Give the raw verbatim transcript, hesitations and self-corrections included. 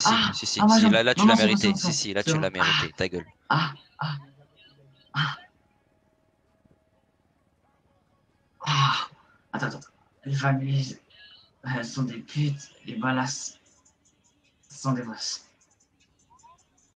Si, Ah, si, si, ah, ma si, jambe. là, là, tu Non, non, l'as c'est bon, c'est mérité. bon, c'est Si, bon. si, là, C'est tu bon. l'as Ah, mérité. Ta gueule. ah, ah, ah, ah. Attends, attends. Les familles, elles sont des putes, les balasses sont des bosses.